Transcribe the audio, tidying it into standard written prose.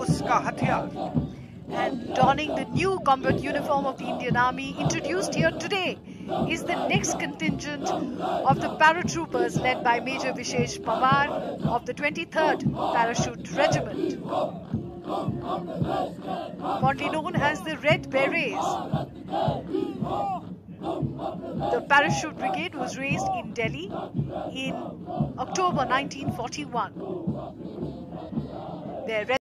उसका हथियार. And donning the new combat uniform of the Indian Army, introduced here today is the next contingent of the paratroopers led by Major Vishesh Pawar of the 23rd Parachute Regiment. Fondly known as the Red Berets, the Parachute Brigade was raised in Delhi in October 1941. Their